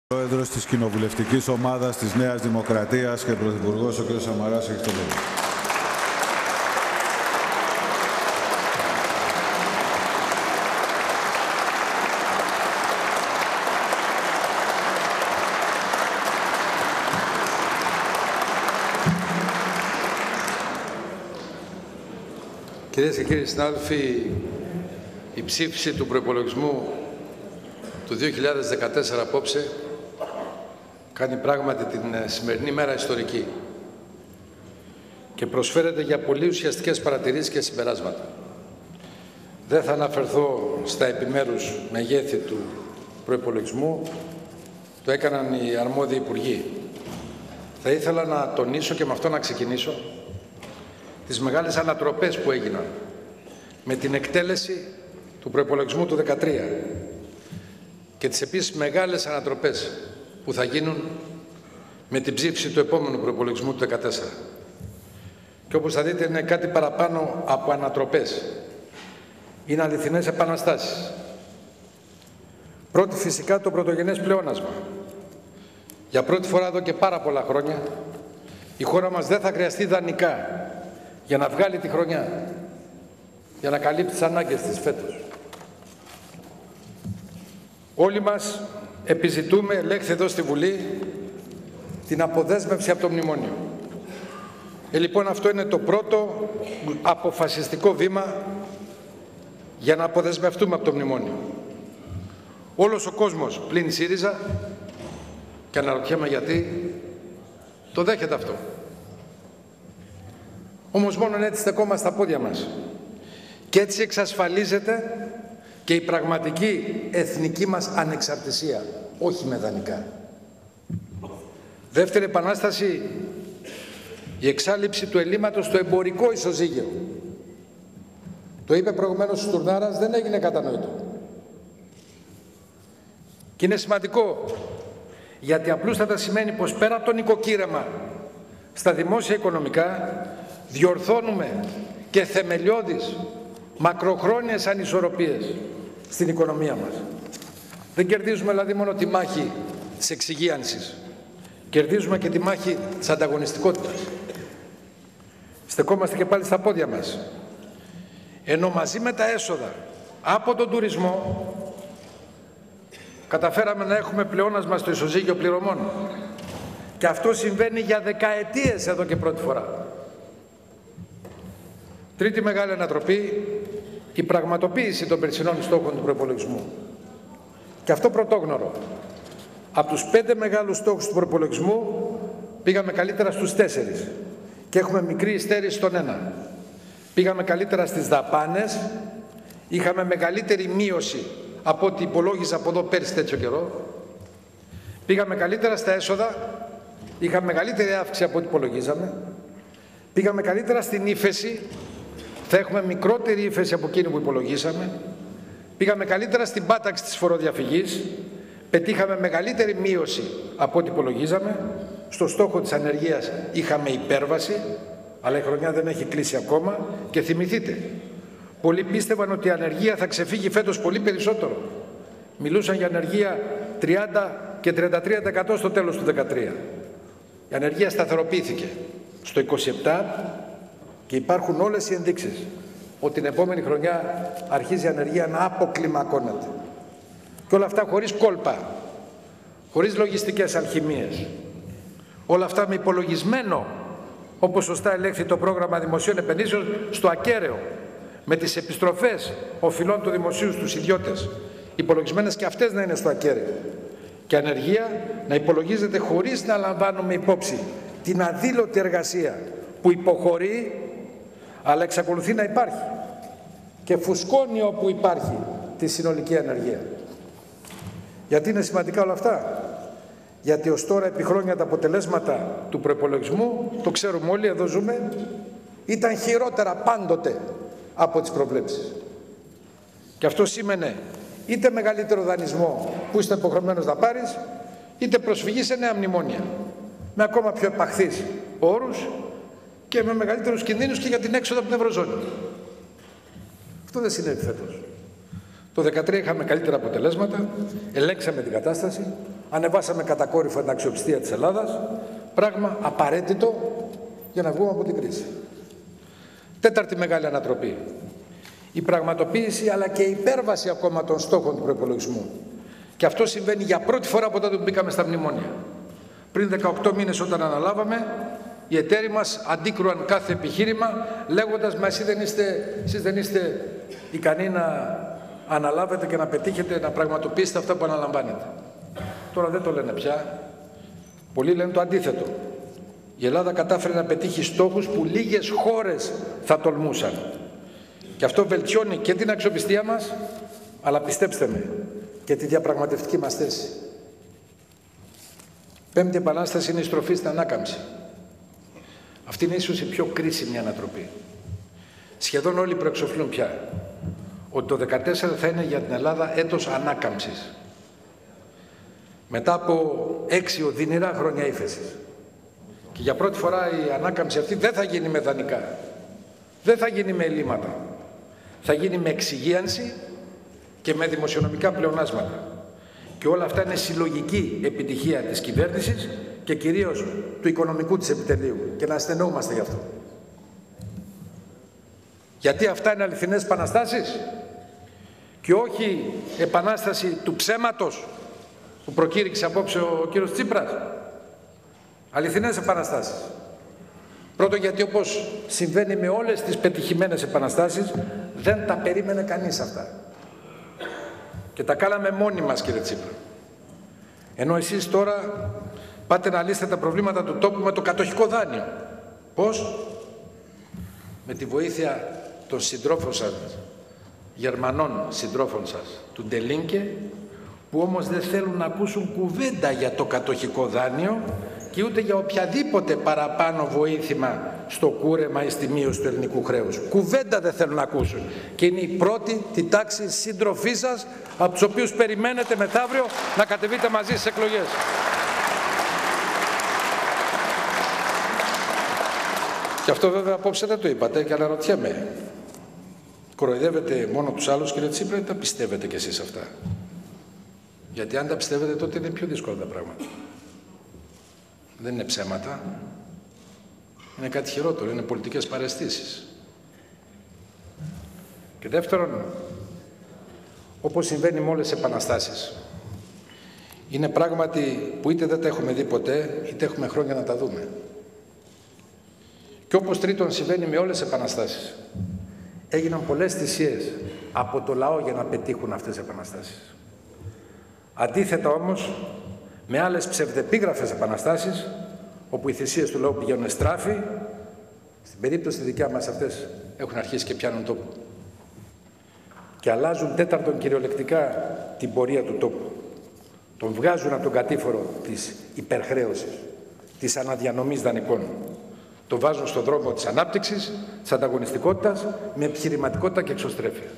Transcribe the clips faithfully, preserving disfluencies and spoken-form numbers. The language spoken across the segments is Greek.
Πρόεδρος της Κοινοβουλευτικής Ομάδας της Νέας Δημοκρατίας και Πρωθυπουργός, ο κ. Σαμαράς, έχει το λόγο. Κυρίες και κύριοι συνάδελφοι, η ψήφιση του προϋπολογισμού του δύο χιλιάδες δεκατέσσερα απόψε κάνει πράγματι την σημερινή μέρα ιστορική και προσφέρεται για πολύ ουσιαστικές παρατηρήσεις και συμπεράσματα. Δεν θα αναφερθώ στα επιμέρους μεγέθη του προϋπολογισμού, το έκαναν οι αρμόδιοι υπουργοί. Θα ήθελα να τονίσω και με αυτό να ξεκινήσω τις μεγάλες ανατροπές που έγιναν με την εκτέλεση του προϋπολογισμού του δύο χιλιάδες δεκατρία και τις επίσης μεγάλες ανατροπές που θα γίνουν με την ψήφιση του επόμενου προϋπολογισμού του δύο χιλιάδες δεκατέσσερα. Και όπως θα δείτε είναι κάτι παραπάνω από ανατροπές. Είναι αληθινές επαναστάσεις. Πρώτη φυσικά το πρωτογενές πλεόνασμα. Για πρώτη φορά εδώ και πάρα πολλά χρόνια η χώρα μας δεν θα χρειαστεί δανεικά για να βγάλει τη χρονιά, για να καλύψει τις ανάγκες της φέτος. Όλοι μας επιζητούμε, ελέγχθη εδώ στη Βουλή, την αποδέσμευση από το μνημόνιο. Ε, λοιπόν, αυτό είναι το πρώτο αποφασιστικό βήμα για να αποδεσμευτούμε από το μνημόνιο. Όλος ο κόσμος, πλην ΣΥΡΙΖΑ, και αναρωτιέμαι γιατί, το δέχεται αυτό. Όμως μόνο έτσι στεκόμαστε στα πόδια μας. Και έτσι εξασφαλίζεται και η πραγματική εθνική μας ανεξαρτησία, όχι με δανεικά. Δεύτερη επανάσταση, η εξάλειψη του ελλείμματος στο εμπορικό ισοζύγιο. Το είπε προηγουμένως ο Στουρνάρας, δεν έγινε κατανοητό. Και είναι σημαντικό, γιατί απλούστατα σημαίνει πως πέρα από το νοικοκύρεμα στα δημόσια οικονομικά, διορθώνουμε και θεμελιώδεις μακροχρόνιες ανισορροπίες στην οικονομία μας. Δεν κερδίζουμε δηλαδή μόνο τη μάχη της εξυγίανσης, κερδίζουμε και τη μάχη της ανταγωνιστικότητας. Στεκόμαστε και πάλι στα πόδια μας. Ενώ μαζί με τα έσοδα από τον τουρισμό καταφέραμε να έχουμε πλεόνασμα στο ισοζύγιο πληρωμών. Και αυτό συμβαίνει για δεκαετίες εδώ και πρώτη φορά. Τρίτη μεγάλη ανατροπή, η πραγματοποίηση των περσινών στόχων του προϋπολογισμού. Και αυτό πρωτόγνωρο. Από τους πέντε μεγάλους στόχους του προϋπολογισμού πήγαμε καλύτερα στους τέσσερις και έχουμε μικρή υστέρηση στον ένα. Πήγαμε καλύτερα στις δαπάνες, είχαμε μεγαλύτερη μείωση από ό,τι υπολόγιζα από εδώ πέρσι τέτοιο καιρό. Πήγαμε καλύτερα στα έσοδα, είχαμε μεγαλύτερη αύξηση από ό,τι υπολογίζαμε. Πήγαμε καλύτερα στην ύφεση, θα έχουμε μικρότερη ύφεση από εκείνη που υπολογίσαμε. Πήγαμε καλύτερα στην πάταξη της φοροδιαφυγής, πετύχαμε μεγαλύτερη μείωση από ό,τι υπολογίζαμε. Στο στόχο της ανεργίας είχαμε υπέρβαση, αλλά η χρονιά δεν έχει κλείσει ακόμα. Και θυμηθείτε, πολλοί πίστευαν ότι η ανεργία θα ξεφύγει φέτος πολύ περισσότερο. Μιλούσαν για ανεργία τριάντα και τριάντα τρία τοις εκατό στο τέλος του δύο χιλιάδες δεκατρία. Η ανεργία σταθεροποιήθηκε στο είκοσι επτά τοις εκατό και υπάρχουν όλες οι ενδείξεις ότι την επόμενη χρονιά αρχίζει η ανεργία να αποκλιμακώνεται. Και όλα αυτά χωρίς κόλπα, χωρίς λογιστικές αλχημίες. Όλα αυτά με υπολογισμένο, όπως σωστά ελέγχθη το πρόγραμμα δημοσίων επενδύσεων, στο ακέραιο, με τις επιστροφές οφειλών του δημοσίου στους ιδιώτες, υπολογισμένες και αυτές να είναι στο ακέραιο. Και ανεργία να υπολογίζεται χωρίς να λαμβάνουμε υπόψη την αδήλωτη εργασία που υποχωρεί, αλλά εξακολουθεί να υπάρχει και φουσκώνει όπου υπάρχει τη συνολική ανεργία. Γιατί είναι σημαντικά όλα αυτά? Γιατί ως τώρα επί χρόνια τα αποτελέσματα του προϋπολογισμού, το ξέρουμε όλοι, εδώ ζούμε, ήταν χειρότερα πάντοτε από τις προβλέψεις. Και αυτό σήμαινε είτε μεγαλύτερο δανεισμό που είστε υποχρεωμένος να πάρεις, είτε προσφυγή σε νέα μνημόνια, με ακόμα πιο επαχθείς όρους και με μεγαλύτερους κινδύνους και για την έξοδο από την Ευρωζώνη. Αυτό δεν συνέβη φέτος. Το δύο χιλιάδες δεκατρία είχαμε καλύτερα αποτελέσματα, ελέγξαμε την κατάσταση, ανεβάσαμε κατακόρυφα την αξιοπιστία της Ελλάδας, πράγμα απαραίτητο για να βγούμε από την κρίση. Τέταρτη μεγάλη ανατροπή. Η πραγματοποίηση αλλά και η υπέρβαση ακόμα των στόχων του προϋπολογισμού. Και αυτό συμβαίνει για πρώτη φορά από τότε που μπήκαμε στα μνημόνια. Πριν δεκαοκτώ μήνες όταν αναλάβαμε, οι εταίροι μας αντίκρουαν κάθε επιχείρημα λέγοντας «Μα εσείς δεν είστε, εσείς δεν είστε ικανοί να αναλάβετε και να πετύχετε, να πραγματοποιήσετε αυτά που αναλαμβάνετε». Τώρα δεν το λένε πια. Πολλοί λένε το αντίθετο. Η Ελλάδα κατάφερε να πετύχει στόχους που λίγες χώρες θα τολμούσαν. Και αυτό βελτιώνει και την αξιοπιστία μας, αλλά πιστέψτε με, και τη διαπραγματευτική μας θέση. Πέμπτη επανάσταση είναι η στροφή στην ανάκαμψη. Αυτή είναι ίσως η πιο κρίσιμη ανατροπή. Σχεδόν όλοι προεξοφλούν πια ότι το δύο χιλιάδες δεκατέσσερα θα είναι για την Ελλάδα έτος ανάκαμψης. Μετά από έξι οδυνηρά χρόνια ύφεσης. Και για πρώτη φορά η ανάκαμψη αυτή δεν θα γίνει με δανεικά. Δεν θα γίνει με ελλείμματα. Θα γίνει με εξυγίανση και με δημοσιονομικά πλεονάσματα. Και όλα αυτά είναι συλλογική επιτυχία της κυβέρνησης και κυρίως του οικονομικού της επιτελείου. Και να ασθενόμαστε γι' αυτό. Γιατί αυτά είναι αληθινές επαναστάσεις και όχι επανάσταση του ψέματος που προκήρυξε απόψε ο κύριος Τσίπρας. Αληθινές επαναστάσεις. Πρώτον γιατί όπως συμβαίνει με όλες τις πετυχημένες επαναστάσεις δεν τα περίμενε κανείς αυτά. Και τα κάναμε μόνοι μας, κύριε Τσίπρα. Ενώ εσείς τώρα πάτε να λύσετε τα προβλήματα του τόπου με το κατοχικό δάνειο. Πώς? Με τη βοήθεια των συντρόφων σας, Γερμανών συντρόφων σας, του Ντελίνκε, που όμως δεν θέλουν να ακούσουν κουβέντα για το κατοχικό δάνειο και ούτε για οποιαδήποτε παραπάνω βοήθημα στο κούρεμα ή στη μείωση του ελληνικού χρέους. Κουβέντα δεν θέλουν να ακούσουν. Και είναι η πρώτη τη τάξη σύντροφή σας, από τους οποίους περιμένετε μεθαύριο να κατεβείτε μαζί στις εκλογές. Και αυτό βέβαια απόψε δεν το είπατε και αναρωτιέμαι. Κοροϊδεύετε μόνο τους άλλους, κύριε Τσίπρα, ή τα πιστεύετε κι εσείς αυτά? Γιατί αν τα πιστεύετε τότε είναι πιο δύσκολα τα πράγματα. Δεν είναι ψέματα. Είναι κάτι χειρότερο, είναι πολιτικές παραισθήσεις. Και δεύτερον, όπως συμβαίνει με όλες τις επαναστάσεις, είναι πράγματι που είτε δεν τα έχουμε δει ποτέ, είτε έχουμε χρόνια να τα δούμε. Και όπως τρίτον συμβαίνει με όλες τις επαναστάσεις, έγιναν πολλές θυσίες από το λαό για να πετύχουν αυτές τις επαναστάσεις. Αντίθετα όμως, με άλλες ψευδεπίγραφες επαναστάσεις, όπου οι θυσίες του λαού πηγαίνουν στράφη, στην περίπτωση τη δικιά μας αυτές έχουν αρχίσει και πιάνουν τόπο. Και αλλάζουν τέταρτον κυριολεκτικά την πορεία του τόπου. Τον βγάζουν από τον κατήφορο της υπερχρέωσης, της αναδιανομής δανεικών. Το βάζουν στον δρόμο της ανάπτυξης, της ανταγωνιστικότητας, με επιχειρηματικότητα και εξωστρέφεια.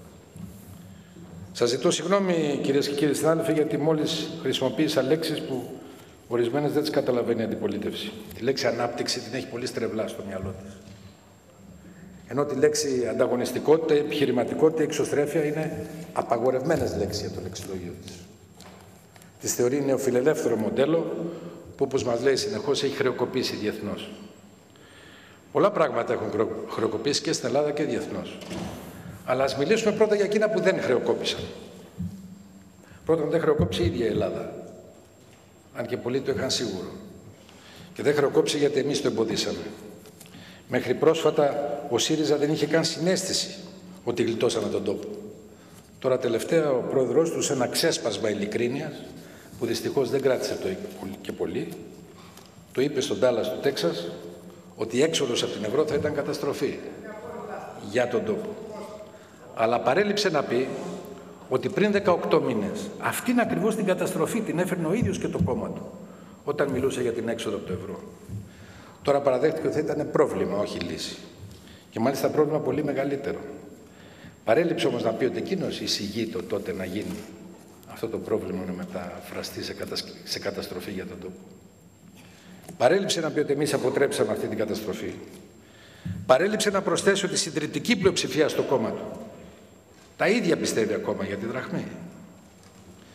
Σας ζητώ συγγνώμη, κυρίες και κύριοι συνάδελφοι, γιατί μόλις χρησιμοποίησα λέξεις που ορισμένες δεν τις καταλαβαίνει η αντιπολίτευση. Τη λέξη ανάπτυξη την έχει πολύ στρεβλά στο μυαλό της. Ενώ τη λέξη ανταγωνιστικότητα, επιχειρηματικότητα, εξωστρέφεια είναι απαγορευμένες λέξεις για το λεξιλόγιο της. Τις θεωρεί νεοφιλελεύθερο μοντέλο που, όπως μας λέει συνεχώς, έχει χρεοκοπήσει διεθνώς. Πολλά πράγματα έχουν χρεοκοπήσει και στην Ελλάδα και διεθνώς. Αλλά ας μιλήσουμε πρώτα για εκείνα που δεν χρεοκόπησαν. Πρώτον, δεν χρεοκόπησε η ίδια η Ελλάδα. Αν και πολλοί το είχαν σίγουρο. Και δεν χρεοκόπησε γιατί εμείς το εμποδίσαμε. Μέχρι πρόσφατα ο ΣΥΡΙΖΑ δεν είχε καν συναίσθηση ότι γλιτώσαμε τον τόπο. Τώρα τελευταία ο πρόεδρος του, σε ένα ξέσπασμα ειλικρίνειας, που δυστυχώς δεν κράτησε το και πολύ, το είπε στον Ντάλλας του Τέξας ότι η έξοδος από την Ευρώπη θα ήταν καταστροφή για τον τόπο. Αλλά παρέλειψε να πει ότι πριν δεκαοκτώ μήνες αυτήν ακριβώς την καταστροφή την έφερνε ο ίδιος και το κόμμα του όταν μιλούσε για την έξοδο από το ευρώ. Τώρα παραδέχτηκε ότι θα ήταν πρόβλημα, όχι λύση. Και μάλιστα πρόβλημα πολύ μεγαλύτερο. Παρέλειψε όμως να πει ότι εκείνος εισηγεί το τότε να γίνει αυτό το πρόβλημα να μεταφραστεί σε, κατασ... σε καταστροφή για τον τόπο. Παρέλειψε να πει ότι εμείς αποτρέψαμε αυτή την καταστροφή. Παρέλειψε να προσθέσει ότι η συντριπτική πλειοψηφία στο κόμμα του τα ίδια πιστεύει ακόμα για τη δραχμή.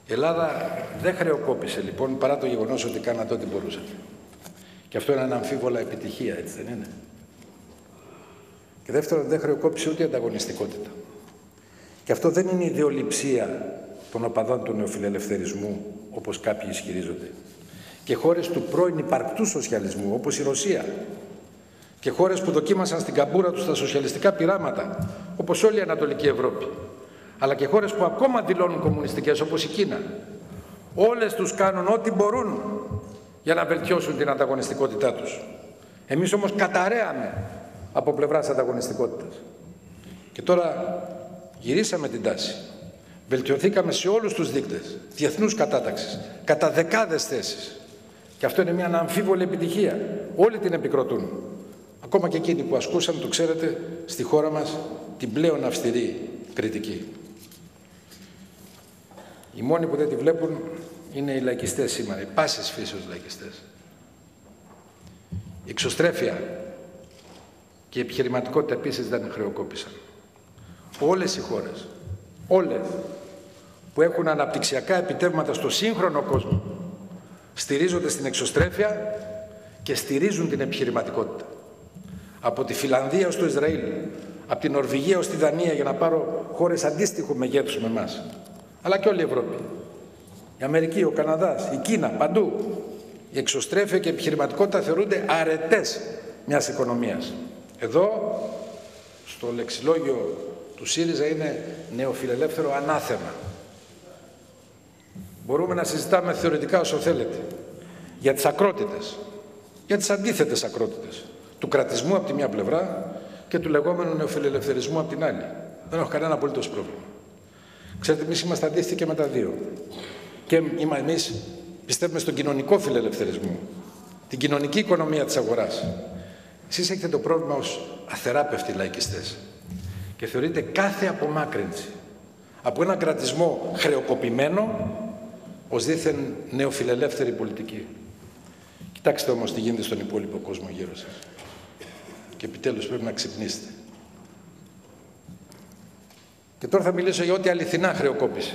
Η Ελλάδα δεν χρεοκόπησε λοιπόν, παρά το γεγονός ότι κάνατε ό,τι μπορούσατε. Και αυτό είναι αναμφίβολα επιτυχία, έτσι δεν είναι? Και δεύτερον, δεν χρεοκόπησε ούτε ανταγωνιστικότητα. Και αυτό δεν είναι ιδεολειψία των οπαδών του νεοφιλελευθερισμού, όπως κάποιοι ισχυρίζονται. Και χώρες του πρώην υπαρκτού σοσιαλισμού, όπως η Ρωσία, και χώρες που δοκίμασαν στην καμπούρα τους τα σοσιαλιστικά πειράματα, όπως όλη η Ανατολική Ευρώπη, αλλά και χώρες που ακόμα δηλώνουν κομμουνιστικές, όπως η Κίνα, όλες τους κάνουν ό,τι μπορούν για να βελτιώσουν την ανταγωνιστικότητά τους. Εμείς όμως καταραίαμε από πλευράς ανταγωνιστικότητας. Και τώρα γυρίσαμε την τάση. Βελτιωθήκαμε σε όλους τους δείκτες διεθνούς κατάταξης, κατά δεκάδες θέσεις. Και αυτό είναι μια αναμφίβολη επιτυχία. Όλοι την επικροτούν. Ακόμα και εκείνοι που ασκούσαν, το ξέρετε, στη χώρα μας την πλέον αυστηρή κριτική. Οι μόνοι που δεν τη βλέπουν είναι οι λαϊκιστές σήμερα, οι πάσης φύσεως λαϊκιστές. Η εξωστρέφεια και η επιχειρηματικότητα επίσης δεν χρεοκόπησαν. Όλες οι χώρες, όλες που έχουν αναπτυξιακά επιτεύγματα στο σύγχρονο κόσμο, στηρίζονται στην εξωστρέφεια και στηρίζουν την επιχειρηματικότητα. Από τη Φιλανδία ως το Ισραήλ, από την Νορβηγία ως τη Δανία, για να πάρω χώρες αντίστοιχου μεγέθους με εμάς, αλλά και όλη η Ευρώπη. Η Αμερική, ο Καναδάς, η Κίνα, παντού. Η εξωστρέφεια και η επιχειρηματικότητα θεωρούνται αρετές μιας οικονομίας. Εδώ, στο λεξιλόγιο του ΣΥΡΙΖΑ, είναι νεοφιλελεύθερο ανάθεμα. Μπορούμε να συζητάμε θεωρητικά όσο θέλετε για τις ακρότητες, για τις αντίθετες ακρότητες του κρατισμού από τη μια πλευρά και του λεγόμενου νεοφιλελευθερισμού από την άλλη. Δεν έχω κανένα απολύτως πρόβλημα. Ξέρετε, εμείς είμαστε αντίθετοι και με τα δύο. Και εμείς πιστεύουμε στον κοινωνικό φιλελευθερισμό, την κοινωνική οικονομία της αγοράς. Εσείς έχετε το πρόβλημα ως αθεράπευτοι λαϊκιστές και θεωρείτε κάθε απομάκρυνση από έναν κρατισμό χρεοκοπημένο ως δήθεν νεοφιλελεύθερη πολιτική. Κοιτάξτε όμως τι γίνεται στον υπόλοιπο κόσμο γύρω σας. Και επιτέλους πρέπει να ξυπνήσετε. Και τώρα θα μιλήσω για ό,τι αληθινά χρεοκόπησε.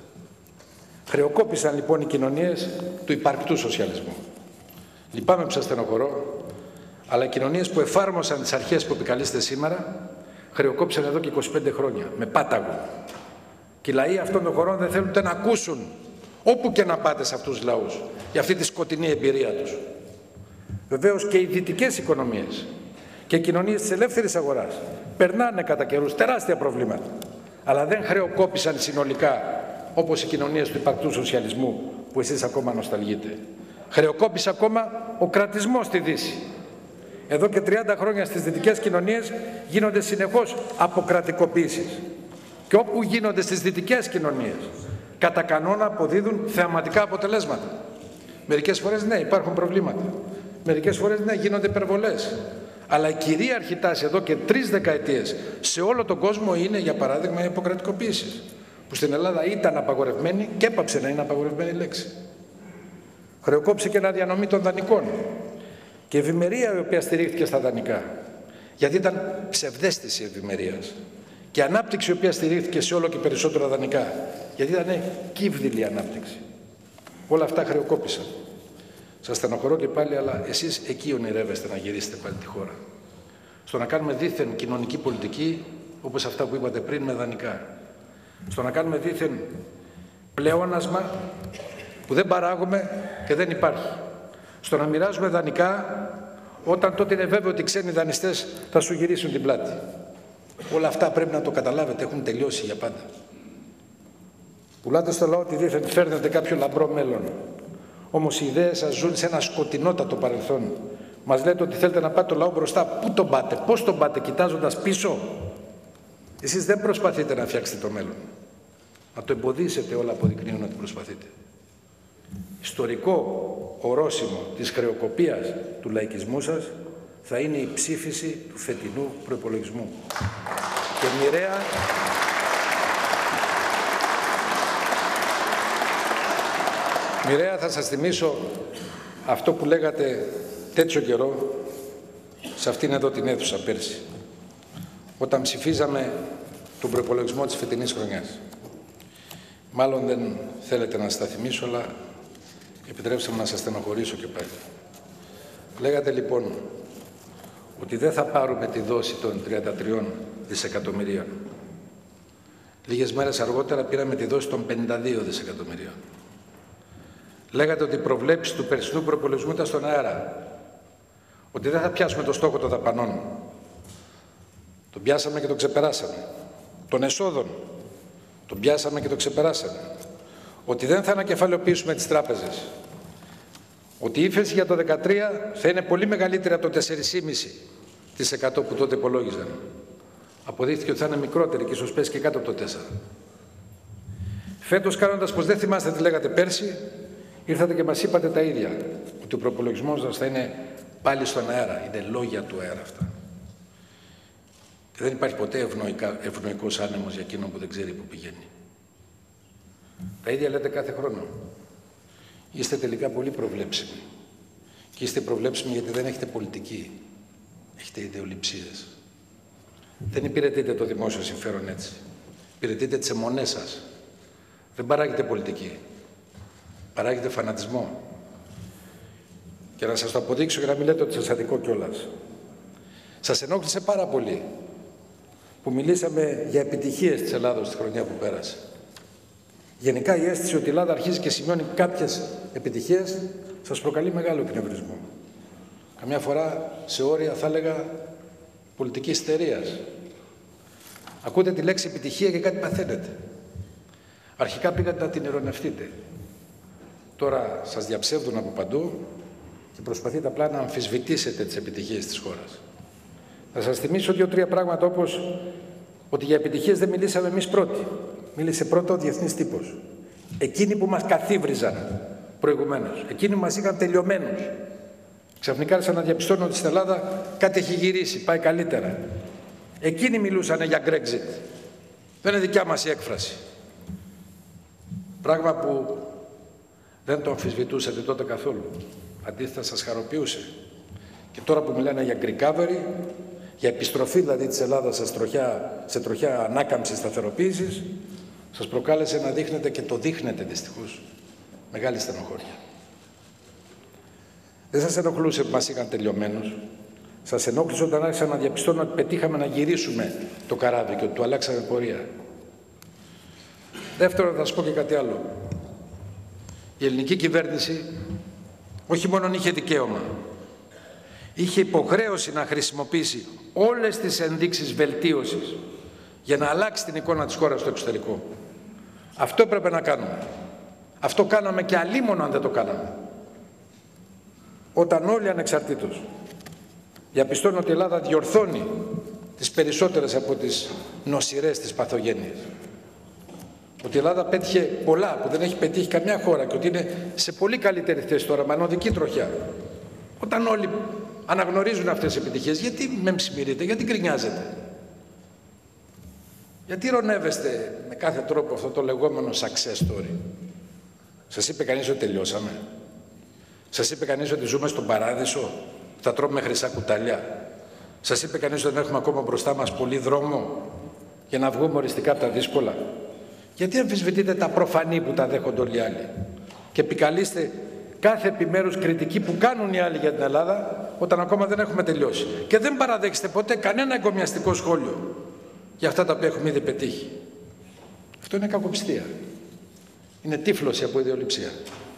Χρεοκόπησαν λοιπόν οι κοινωνίες του υπαρκτού σοσιαλισμού. Λυπάμαι που σας στενοχωρώ, αλλά οι κοινωνίες που εφάρμοσαν τις αρχές που επικαλείστε σήμερα χρεοκόπησαν εδώ και είκοσι πέντε χρόνια, με πάταγο. Και οι λαοί αυτών των χωρών δεν θέλουν ούτε να ακούσουν, όπου και να πάτε σε αυτούς τους λαούς, για αυτή τη σκοτεινή εμπειρία τους. Βεβαίως και οι δυτικές οικονομίες και οι κοινωνίες της ελεύθερης αγοράς περνάνε κατά καιρούς τεράστια προβλήματα, αλλά δεν χρεοκόπησαν συνολικά όπως οι κοινωνίες του υπαρκτού σοσιαλισμού που εσείς ακόμα νοσταλγείτε. Χρεοκόπησε ακόμα ο κρατισμός στη Δύση. Εδώ και τριάντα χρόνια στις δυτικές κοινωνίες γίνονται συνεχώς αποκρατικοποίησεις. Και όπου γίνονται στις δυτικές κοινωνίες, κατά κανόνα αποδίδουν θεαματικά αποτελέσματα. Μερικές φορές ναι, υπάρχουν προβλήματα. Μερικές φορές ναι, γίνονται υπερβολές. Αλλά η κυρίαρχη τάση εδώ και τρεις δεκαετίες σε όλο τον κόσμο είναι, για παράδειγμα, η αποκρατικοποίηση. Που στην Ελλάδα ήταν απαγορευμένη και έπαψε να είναι απαγορευμένη λέξη. Χρεοκόπησε και αναδιανομή των δανεικών. Και ευημερία η οποία στηρίχθηκε στα δανεικά. Γιατί ήταν ψευδαίσθηση ευημερίας. Και ανάπτυξη η οποία στηρίχθηκε σε όλο και περισσότερα δανεικά. Γιατί ήταν κύβδηλη ανάπτυξη. Όλα αυτά χρεοκόπησαν. Σας στενοχωρώ και πάλι, αλλά εσείς εκεί ονειρεύεστε να γυρίσετε πάλι τη χώρα. Στο να κάνουμε δήθεν κοινωνική πολιτική, όπως αυτά που είπατε πριν, με δανεικά. Στο να κάνουμε δήθεν πλεόνασμα που δεν παράγουμε και δεν υπάρχει. Στο να μοιράζουμε δανεικά όταν τότε είναι βέβαιο ότι οι ξένοι δανειστές θα σου γυρίσουν την πλάτη. Όλα αυτά πρέπει να το καταλάβετε, έχουν τελειώσει για πάντα. Πουλάτε στο λαό ότι δήθεν φέρνετε κάποιο λαμπρό μέλλον. Όμως οι ιδέες σας ζουν σε ένα σκοτεινότατο παρελθόν. Μας λέτε ότι θέλετε να πάτε το λαό μπροστά. Πού τον πάτε, πώς τον πάτε, κοιτάζοντας πίσω? Εσείς δεν προσπαθείτε να φτιάξετε το μέλλον. Να το εμποδίσετε, όλα αποδεικνύουν ότι προσπαθείτε. Ιστορικό ορόσημο της χρεοκοπίας του λαϊκισμού σας θα είναι η ψήφιση του φετινού προϋπολογισμού. Και μοιραία Μοιραία θα σας θυμίσω αυτό που λέγατε τέτοιο καιρό σε αυτήν εδώ την αίθουσα πέρσι, όταν ψηφίζαμε τον προϋπολογισμό της φετινής χρονιάς. Μάλλον δεν θέλετε να σας τα θυμίσω, αλλά επιτρέψτε μου να σας στενοχωρήσω και πάλι. Λέγατε λοιπόν ότι δεν θα πάρουμε τη δόση των τριάντα τριών δισεκατομμυρίων. Λίγες μέρες αργότερα πήραμε τη δόση των πενήντα δύο δισεκατομμυρίων. Λέγατε ότι οι προβλέψεις του περσινού προπολογισμού ήταν στον αέρα. Ότι δεν θα πιάσουμε το στόχο των δαπανών. Τον πιάσαμε και το ξεπεράσαμε. Των εσόδων. Τον πιάσαμε και το ξεπεράσαμε. Ότι δεν θα ανακεφαλαιοποιήσουμε τις τράπεζες. Ότι η ύφεση για το δύο χιλιάδες δεκατρία θα είναι πολύ μεγαλύτερη από το τέσσερα κόμμα πέντε τοις εκατό που τότε υπολόγιζαν. Αποδείχθηκε ότι θα είναι μικρότερη και ίσως πέσει και κάτω από το τέσσερα τοις εκατό. Φέτος, κάνοντας πως δεν θυμάστε τι λέγατε πέρσι, ήρθατε και μας είπατε τα ίδια. Ότι ο προπολογισμός μας θα είναι πάλι στον αέρα. Είναι λόγια του αέρα αυτά. Και δεν υπάρχει ποτέ ευνοϊκά, ευνοϊκός άνεμος για εκείνον που δεν ξέρει που πηγαίνει. Τα ίδια λέτε κάθε χρόνο. Είστε τελικά πολύ προβλέψιμοι. Και είστε προβλέψιμοι γιατί δεν έχετε πολιτική. Έχετε ιδεολειψίες. Δεν υπηρετείτε το δημόσιο συμφέρον έτσι. Υπηρετείτε τις αιμονές σας. Δεν παράγετε πολιτική. Παράγετε φανατισμό. Και να σας το αποδείξω και να μην λέτε ότι σας αδικώ κιόλας. Σας ενόχλησε πάρα πολύ που μιλήσαμε για επιτυχίες της Ελλάδος τη χρονιά που πέρασε. Γενικά η αίσθηση ότι η Ελλάδα αρχίζει και σημειώνει κάποιες επιτυχίες σας προκαλεί μεγάλο εκνευρισμό. Καμιά φορά σε όρια θα έλεγα πολιτική ιστερίας. Ακούτε τη λέξη επιτυχία και κάτι παθαίνετε. Αρχικά πήγατε να την ειρωνευτείτε. Τώρα σας διαψεύδουν από παντού και προσπαθείτε απλά να αμφισβητήσετε τις επιτυχίες της χώρας. Θα σας θυμίσω δύο-τρία πράγματα, όπως ότι για επιτυχίες δεν μιλήσαμε εμείς πρώτοι. Μίλησε πρώτα ο διεθνής τύπος. Εκείνοι που μας καθίβριζαν προηγουμένως. Εκείνοι που μας είχαν τελειωμένους. Ξαφνικά άρχισαν να διαπιστώνουν ότι στην Ελλάδα κάτι έχει γυρίσει, πάει καλύτερα. Εκείνοι μιλούσαν για Brexit. Δεν είναι δικιά μας η έκφραση. Πράγμα που δεν το αμφισβητούσατε τότε καθόλου. Αντίθετα σας χαροποιούσε. Και τώρα που μιλάνε για recovery, για επιστροφή δηλαδή της Ελλάδας σε τροχιά, σε τροχιά ανάκαμψης σταθεροποίησης, σας προκάλεσε να δείχνετε, και το δείχνετε δυστυχώς, μεγάλη στενοχώρια. Δεν σας ενοχλούσε που μας είχαν τελειωμένους. Σας ενόχλησε όταν άρχισαν να διαπιστώνουν ότι πετύχαμε να γυρίσουμε το καράβι και ότι του αλλάξαμε πορεία. Δεύτερον, θα σας πω και κάτι άλλο. Η ελληνική κυβέρνηση όχι μόνο είχε δικαίωμα, είχε υποχρέωση να χρησιμοποιήσει όλες τις ενδείξεις βελτίωσης για να αλλάξει την εικόνα της χώρας στο εξωτερικό. Αυτό έπρεπε να κάνουμε. Αυτό κάναμε και αλίμονο αν δεν το κάναμε. Όταν όλοι ανεξαρτήτως διαπιστώνουν ότι η Ελλάδα διορθώνει τις περισσότερες από τις νοσηρές της παθογένειες, ότι η Ελλάδα πέτυχε πολλά που δεν έχει πετύχει καμιά χώρα και ότι είναι σε πολύ καλύτερη θέση τώρα, με ανωδική τροχιά. Όταν όλοι αναγνωρίζουν αυτές τις επιτυχίες, γιατί με ψημυρείτε, γιατί γκρινιάζετε, γιατί ρωνεύεστε με κάθε τρόπο αυτό το λεγόμενο success story. Σας είπε κανείς ότι τελειώσαμε? Σας είπε κανείς ότι ζούμε στον παράδεισο, θα τρώμε χρυσά κουτάλια? Σας είπε κανείς ότι δεν έχουμε ακόμα μπροστά μας πολύ δρόμο για να βγούμε οριστικά από τα δύσκολα? Γιατί αμφισβητείτε τα προφανή που τα δέχονται όλοι οι άλλοι και επικαλείστε κάθε επιμέρους κριτική που κάνουν οι άλλοι για την Ελλάδα όταν ακόμα δεν έχουμε τελειώσει? Και δεν παραδέχεστε ποτέ κανένα εγκομιαστικό σχόλιο για αυτά τα οποία έχουμε ήδη πετύχει. Αυτό είναι κακοπιστία. Είναι τύφλωση από ιδεολειψία.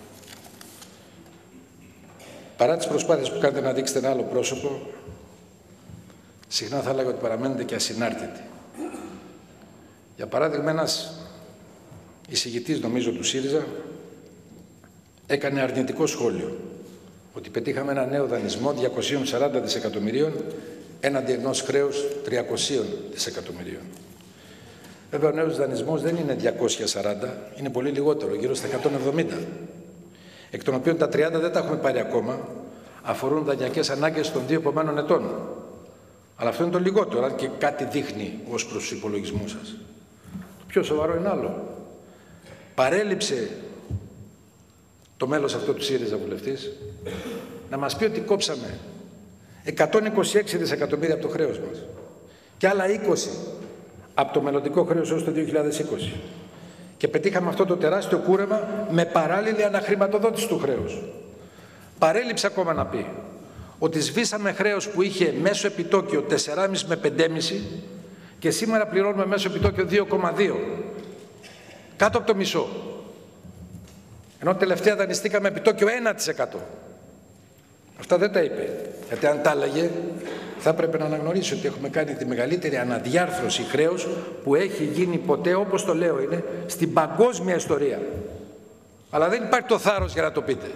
Παρά τις προσπάθειες που κάνετε να δείξετε ένα άλλο πρόσωπο, συχνά θα έλεγα ότι παραμένετε και ασυνάρτητοι. Για παράδειγμα, ένας εισηγητής, νομίζω του ΣΥΡΙΖΑ, έκανε αρνητικό σχόλιο ότι πετύχαμε ένα νέο δανεισμό διακόσια σαράντα δισεκατομμυρίων έναντι ενός χρέους τριακόσια δισεκατομμυρίων. Βέβαια, ο νέος δανεισμός δεν είναι διακόσια σαράντα, είναι πολύ λιγότερο, γύρω στα εκατόν εβδομήντα. Εκ των οποίων τα τριάντα δεν τα έχουμε πάρει ακόμα, αφορούν δανειακές ανάγκες των δύο επομένων ετών. Αλλά αυτό είναι το λιγότερο, αν και κάτι δείχνει ως προς τους υπολογισμούς σας. Το πιο σοβαρό είναι άλλο. Παρέλειψε το μέλος αυτό του ΣΥΡΙΖΑ βουλευτής να μας πει ότι κόψαμε εκατόν είκοσι έξι δισεκατομμύρια από το χρέος μας και άλλα είκοσι από το μελλοντικό χρέος έως το δύο χιλιάδες είκοσι. Και πετύχαμε αυτό το τεράστιο κούρεμα με παράλληλη αναχρηματοδότηση του χρέους. Παρέλειψε ακόμα να πει ότι σβήσαμε χρέος που είχε μέσο επιτόκιο τέσσερα κόμμα πέντε με πέντε κόμμα πέντε και σήμερα πληρώνουμε μέσο επιτόκιο δύο κόμμα δύο. Κάτω από το μισό. Ενώ τελευταία δανειστήκαμε επιτόκιο ένα τοις εκατό. Αυτά δεν τα είπε. Γιατί αν τα έλεγε θα έπρεπε να αναγνωρίσει ότι έχουμε κάνει τη μεγαλύτερη αναδιάρθρωση χρέους που έχει γίνει ποτέ, όπως το λέω είναι, στην παγκόσμια ιστορία. Αλλά δεν υπάρχει το θάρρος για να το πείτε.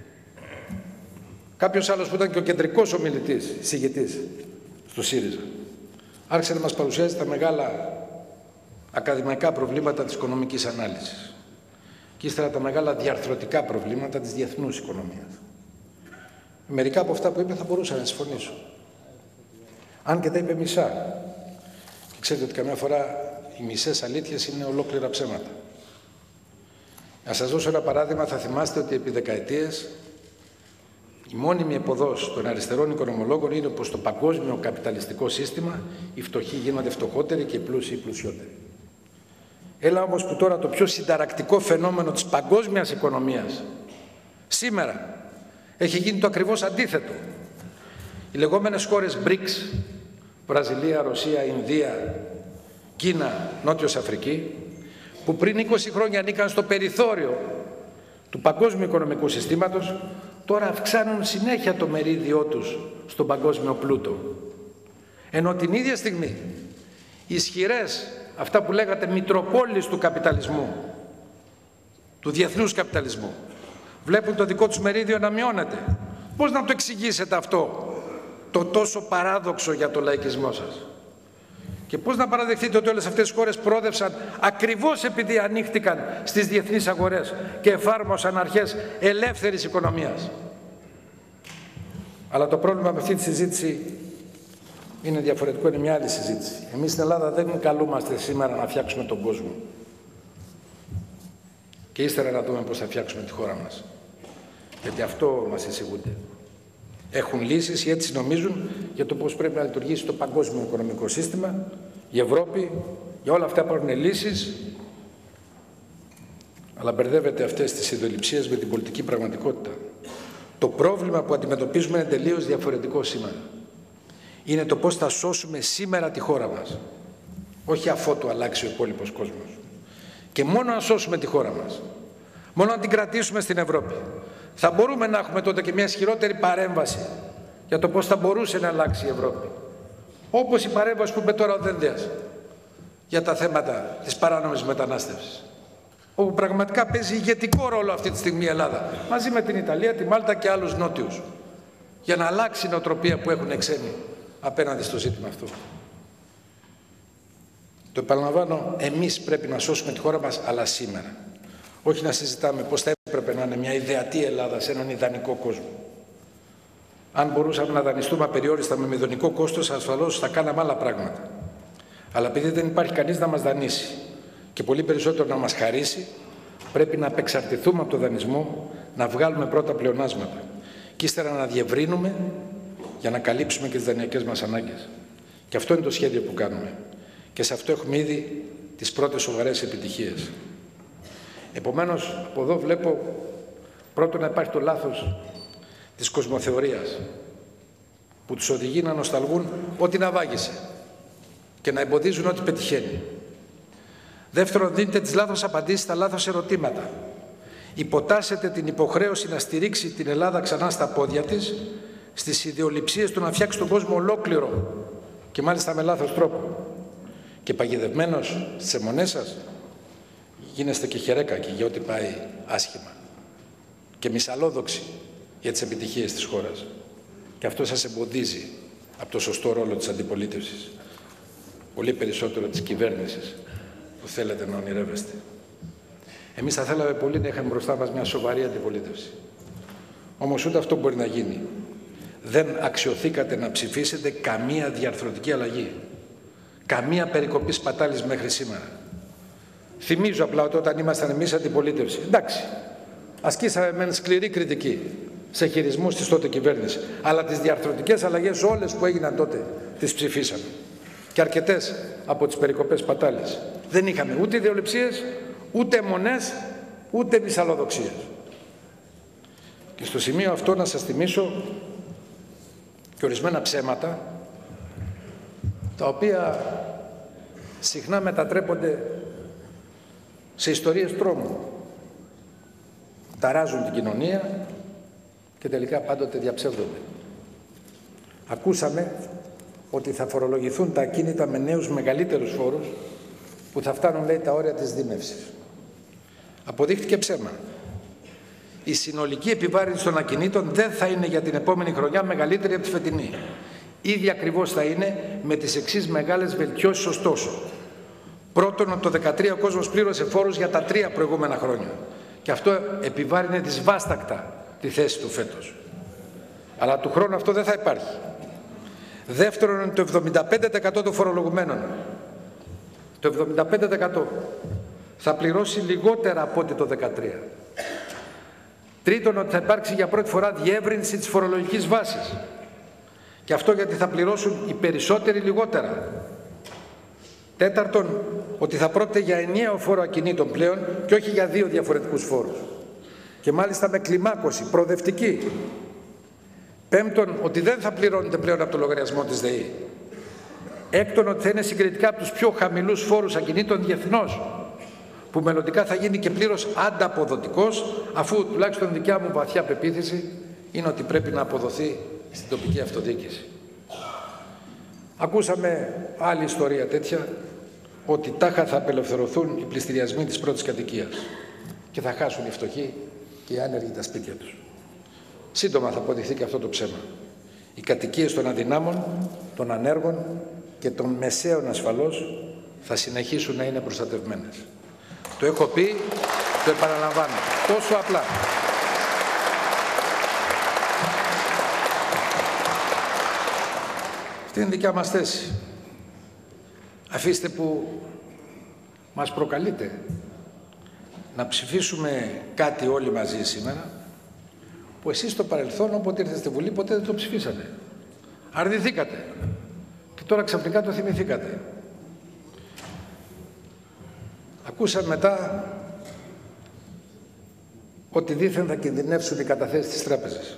Κάποιος άλλος που ήταν και ο κεντρικός ομιλητής, συγγετής στο ΣΥΡΙΖΑ, άρχισε να μας παρουσιάζει τα μεγάλα ακαδημαϊκά προβλήματα της οικονομικής ανάλυσης και ύστερα τα μεγάλα διαρθρωτικά προβλήματα της διεθνούς οικονομίας. Μερικά από αυτά που είπε θα μπορούσα να συμφωνήσω. Αν και τα είπε μισά. Και ξέρετε ότι καμιά φορά οι μισές αλήθειες είναι ολόκληρα ψέματα. Να σας δώσω ένα παράδειγμα. Θα θυμάστε ότι επί δεκαετίες η μόνιμη επωδός των αριστερών οικονομολόγων είναι πως στο παγκόσμιο καπιταλιστικό σύστημα οι φτωχοί γίνονται φτωχότεροι και οι πλούσιοι πλουσιότεροι. Έλα όμως που τώρα το πιο συνταρακτικό φαινόμενο της παγκόσμιας οικονομίας σήμερα έχει γίνει το ακριβώς αντίθετο. Οι λεγόμενες χώρες μπρικς, Βραζιλία, Ρωσία, Ινδία, Κίνα, Νότιος Αφρική, που πριν είκοσι χρόνια ανήκαν στο περιθώριο του παγκόσμιου οικονομικού συστήματος, τώρα αυξάνουν συνέχεια το μερίδιό τους στον παγκόσμιο πλούτο. Ενώ την ίδια στιγμή οι ισχυρές, αυτά που λέγατε μητροπόλεις του καπιταλισμού, του διεθνούς καπιταλισμού, βλέπουν το δικό τους μερίδιο να μειώνεται. Πώς να το εξηγήσετε αυτό, το τόσο παράδοξο για το λαϊκισμό σας? Και πώς να παραδεχτείτε ότι όλες αυτές οι χώρες πρόδευσαν ακριβώς επειδή ανοίχτηκαν στις διεθνείς αγορές και εφάρμοσαν αρχές ελεύθερης οικονομίας? Αλλά το πρόβλημα με αυτή τη συζήτηση είναι διαφορετικό, είναι μια άλλη συζήτηση. Εμείς στην Ελλάδα δεν καλούμαστε σήμερα να φτιάξουμε τον κόσμο. Και ύστερα να δούμε πώς θα φτιάξουμε τη χώρα μας. Γιατί αυτό μας εισηγούνται. Έχουν λύσεις ή έτσι νομίζουν για το πώς πρέπει να λειτουργήσει το παγκόσμιο οικονομικό σύστημα, η Ευρώπη, για όλα αυτά υπάρχουν λύσεις, αλλά μπερδεύεται αυτές τις ιδεολειψίες με την πολιτική πραγματικότητα. Το πρόβλημα που αντιμετωπίζουμε είναι τελείως διαφορετικό σήμερα. Είναι το πώς θα σώσουμε σήμερα τη χώρα μας, όχι αφότου αλλάξει ο υπόλοιπος κόσμος. Και μόνο αν σώσουμε τη χώρα μας, μόνο αν την κρατήσουμε στην Ευρώπη, θα μπορούμε να έχουμε τότε και μια ισχυρότερη παρέμβαση για το πώς θα μπορούσε να αλλάξει η Ευρώπη. Όπως η παρέμβαση που είπε τώρα ο Δένδιας για τα θέματα της παράνομης μετανάστευσης, όπου πραγματικά παίζει ηγετικό ρόλο αυτή τη στιγμή η Ελλάδα, μαζί με την Ιταλία, τη Μάλτα και άλλους νότιους, για να αλλάξει η νοοτροπία που έχουν ξένοι απέναντι στο ζήτημα αυτό. Το επαναλαμβάνω, εμείς πρέπει να σώσουμε τη χώρα μας, αλλά σήμερα. Όχι να συζητάμε πώς θα έπρεπε να είναι μια ιδεατή Ελλάδα σε έναν ιδανικό κόσμο. Αν μπορούσαμε να δανειστούμε απεριόριστα με μηδενικό κόστος, ασφαλώς θα κάναμε άλλα πράγματα. Αλλά επειδή δεν υπάρχει κανείς να μας δανείσει και πολύ περισσότερο να μας χαρίσει, πρέπει να απεξαρτηθούμε από το δανεισμό, να βγάλουμε πρώτα πλεονάσματα και ύστερα να διευρύνουμε για να καλύψουμε και τις δανειακές μας ανάγκες. Και αυτό είναι το σχέδιο που κάνουμε. Και σε αυτό έχουμε ήδη τις πρώτες σοβαρές επιτυχίες. Επομένως, από εδώ βλέπω πρώτον να υπάρχει το λάθος της κοσμοθεωρίας που τους οδηγεί να νοσταλγούν ό,τι να βάγισε και να εμποδίζουν ό,τι πετυχαίνει. Δεύτερον, δίνετε τις λάθος απαντήσεις στα λάθος ερωτήματα. Υποτάσσετε την υποχρέωση να στηρίξει την Ελλάδα ξανά στα πόδια της στις ιδεολειψίες του να φτιάξει τον κόσμο ολόκληρο και μάλιστα με λάθος τρόπο. Και παγιδευμένος στις αιμονές σας γίνεστε και χερέκακοι για ό,τι πάει άσχημα και μυσαλόδοξοι για τις επιτυχίες της χώρας. Και αυτό σας εμποδίζει από το σωστό ρόλο της αντιπολίτευσης, πολύ περισσότερο της κυβέρνησης που θέλετε να ονειρεύεστε. Εμείς θα θέλαμε πολύ να είχαμε μπροστά μας μια σοβαρή αντιπολίτευση. Όμως ούτε αυτό μπορεί να γίνει. Δεν αξιωθήκατε να ψηφίσετε καμία διαρθρωτική αλλαγή, καμία περικοπή σπατάλης μέχρι σήμερα. Θυμίζω απλά ότι όταν ήμασταν εμείς αντιπολίτευση, εντάξει, ασκήσαμε μεν σκληρή κριτική σε χειρισμούς της τότε κυβέρνηση, αλλά τις διαρθρωτικές αλλαγές όλες που έγιναν τότε τις ψηφίσαμε. Και αρκετές από τις περικοπές σπατάλης. Δεν είχαμε ούτε ιδεολειψίες, ούτε αιμονές, ούτε μυσαλλοδοξίες. Και στο σημείο αυτό να σας θυμίσω και ορισμένα ψέματα, τα οποία συχνά μετατρέπονται σε ιστορίες τρόμου. Ταράζουν την κοινωνία και τελικά πάντοτε διαψεύδονται. Ακούσαμε ότι θα φορολογηθούν τα ακίνητα με νέους μεγαλύτερους φόρους που θα φτάνουν, λέει, τα όρια της δίμευσης. Αποδείχτηκε ψέμα. Η συνολική επιβάρυνση των ακινήτων δεν θα είναι για την επόμενη χρονιά μεγαλύτερη από τη φετινή. Ήδη ακριβώς θα είναι, με τις εξής μεγάλες βελτιώσεις ωστόσο. Πρώτον, το δεκατρία ο κόσμος πλήρωσε φόρους για τα τρία προηγούμενα χρόνια. Και αυτό επιβάρυνε δυσβάστακτα τη θέση του φέτος. Αλλά του χρόνου αυτό δεν θα υπάρχει. Δεύτερον, το εβδομήντα πέντε τοις εκατό των φορολογουμένων, το εβδομήντα πέντε τοις εκατό θα πληρώσει λιγότερα από ό,τι το δεκατρία. Τρίτον, ότι θα υπάρξει για πρώτη φορά διεύρυνση της φορολογικής βάσης. Και αυτό γιατί θα πληρώσουν οι περισσότεροι λιγότερα. Τέταρτον, ότι θα πρόκειται για ενιαίο φόρο ακινήτων πλέον και όχι για δύο διαφορετικούς φόρους. Και μάλιστα με κλιμάκωση, προοδευτική. Πέμπτον, ότι δεν θα πληρώνεται πλέον από το λογαριασμό της ΔΕΗ. Έκτον, ότι θα είναι συγκριτικά από τους πιο χαμηλούς φόρους ακινήτων διεθνώς, που μελλοντικά θα γίνει και πλήρως ανταποδοτικός, αφού τουλάχιστον δικιά μου βαθιά πεποίθηση είναι ότι πρέπει να αποδοθεί στην τοπική αυτοδιοίκηση. Ακούσαμε άλλη ιστορία τέτοια, ότι τάχα θα απελευθερωθούν οι πληστηριασμοί της πρώτης κατοικίας και θα χάσουν οι φτωχοί και οι άνεργοι τα σπίτια τους. Σύντομα θα αποδειχθεί και αυτό το ψέμα. Οι κατοικίες των αδυνάμων, των ανέργων και των μεσαίων ασφαλώς θα συνεχίσουν να είναι προστατευμένες. Το έχω πει, το επαναλαμβάνω. Τόσο απλά. Αυτή είναι η δικιά μας θέση. Αφήστε που μας προκαλείτε να ψηφίσουμε κάτι όλοι μαζί σήμερα, που εσείς στο παρελθόν, όποτε ήρθατε στη Βουλή, ποτέ δεν το ψηφίσατε. Αρνηθήκατε. Και τώρα ξαφνικά το θυμηθήκατε. Ακούσαμε μετά ότι δήθεν θα κινδυνεύσουν οι καταθέσεις της τράπεζας.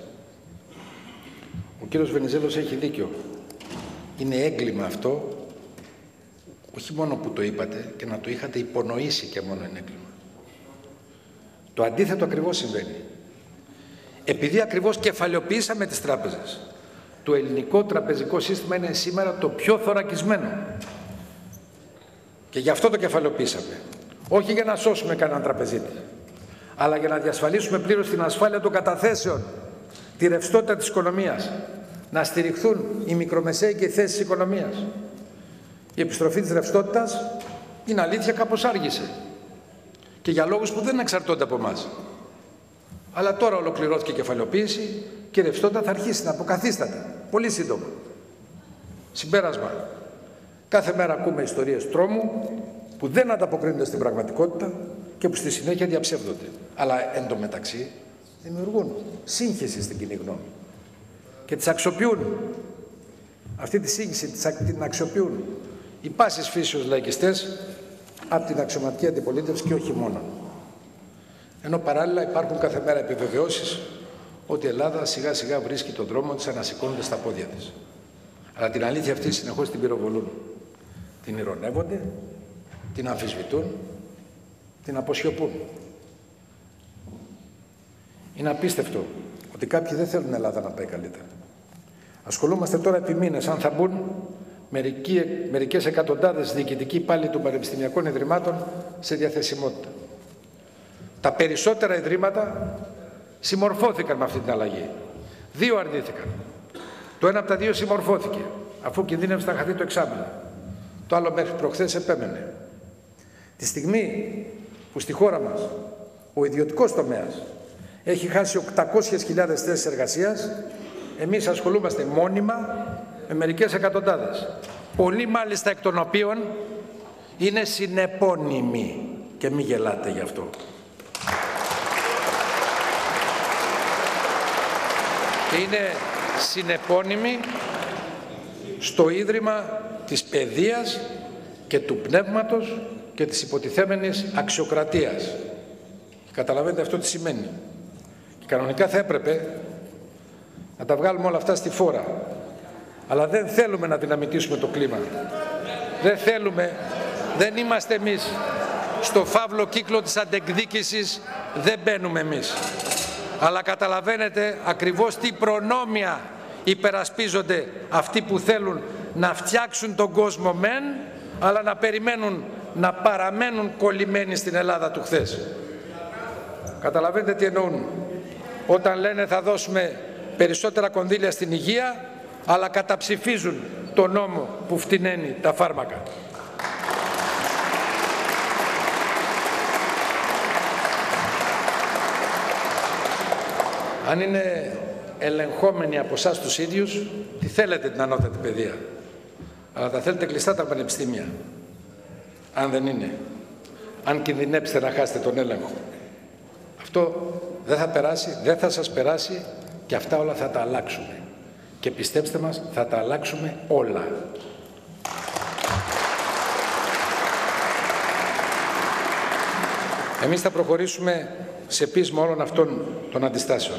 Ο κύριος Βενιζέλος έχει δίκιο. Είναι έγκλημα αυτό, όχι μόνο που το είπατε, και να το είχατε υπονοήσει και μόνο είναι έγκλημα. Το αντίθετο ακριβώς συμβαίνει. Επειδή ακριβώς κεφαλαιοποιήσαμε τις τράπεζες, το ελληνικό τραπεζικό σύστημα είναι σήμερα το πιο θωρακισμένο. Και γι' αυτό το κεφαλαιοποιήσαμε. Όχι για να σώσουμε κανέναν τραπεζίτη, αλλά για να διασφαλίσουμε πλήρως την ασφάλεια των καταθέσεων, τη ρευστότητα της οικονομίας, να στηριχθούν οι μικρομεσαίοι και οι θέσεις της οικονομίας. Η επιστροφή της ρευστότητας, είναι αλήθεια, κάπως άργησε. Και για λόγους που δεν εξαρτώνται από εμάς. Αλλά τώρα ολοκληρώθηκε η κεφαλαιοποίηση και η ρευστότητα θα αρχίσει να αποκαθίσταται. Πολύ σύντομα. Συμπέρασμα. Κάθε μέρα ακούμε ιστορίες τρόμου που δεν ανταποκρίνονται στην πραγματικότητα και που στη συνέχεια διαψεύδονται. Αλλά εντωμεταξύ δημιουργούν σύγχυση στην κοινή γνώμη. Και τις αξιοποιούν. Αυτή τη σύγχυση την αξιοποιούν οι πάσης φύσεως λαϊκιστές από την αξιωματική αντιπολίτευση και όχι μόνο. Ενώ παράλληλα υπάρχουν κάθε μέρα επιβεβαιώσεις ότι η Ελλάδα σιγά σιγά βρίσκει τον δρόμο της, ανασηκώνεται στα πόδια της. Αλλά την αλήθεια αυτή συνεχώς την πυροβολούν. Την ειρωνεύονται, την αμφισβητούν, την αποσιωπούν. Είναι απίστευτο ότι κάποιοι δεν θέλουν η Ελλάδα να πάει καλύτερα. Ασχολούμαστε τώρα επί μήνες αν θα μπουν μερικοί, μερικές εκατοντάδες διοικητικοί υπάλληλοι των πανεπιστημιακών ιδρυμάτων σε διαθεσιμότητα. Τα περισσότερα ιδρύματα συμμορφώθηκαν με αυτή την αλλαγή. Δύο αρνήθηκαν. Το ένα από τα δύο συμμορφώθηκε, αφού κινδύνευσε να χαθεί το εξάμηνο. Το άλλο μέχρι προχθές επέμενε. Τη στιγμή που στη χώρα μας ο ιδιωτικός τομέας έχει χάσει οκτακόσιες χιλιάδες θέσεις εργασίας, εμείς ασχολούμαστε μόνιμα με μερικές εκατοντάδες. Πολλοί μάλιστα εκ των οποίων είναι συνεπώνυμοι και μη γελάτε γι' αυτό. Και είναι συνεπώνυμοι στο Ίδρυμα της Παιδείας και του Πνεύματος και της υποτιθέμενης αξιοκρατίας. Και καταλαβαίνετε αυτό τι σημαίνει. Και κανονικά θα έπρεπε να τα βγάλουμε όλα αυτά στη φόρα. Αλλά δεν θέλουμε να δυναμητήσουμε το κλίμα. Δεν θέλουμε, δεν είμαστε εμείς στο φαύλο κύκλο της αντεκδίκησης, δεν μπαίνουμε εμείς. Αλλά καταλαβαίνετε ακριβώς τι προνόμια υπερασπίζονται αυτοί που θέλουν να φτιάξουν τον κόσμο μεν, αλλά να περιμένουν να παραμένουν κολλημένοι στην Ελλάδα του χθες. Καταλαβαίνετε τι εννοούν όταν λένε θα δώσουμε περισσότερα κονδύλια στην υγεία, αλλά καταψηφίζουν τον νόμο που φτηνένει τα φάρμακα. Αν είναι ελεγχόμενοι από εσάς τους ίδιους, τι θέλετε την ανώτατη παιδεία. Αλλά τα θέλετε κλειστά τα πανεπιστήμια. Αν δεν είναι. Αν κινδυνέψετε να χάσετε τον έλεγχο. Αυτό δεν θα περάσει, δεν θα σας περάσει και αυτά όλα θα τα αλλάξουμε. Και πιστέψτε μας, θα τα αλλάξουμε όλα. Εμείς θα προχωρήσουμε σε πείσμα όλων αυτών των αντιστάσεων.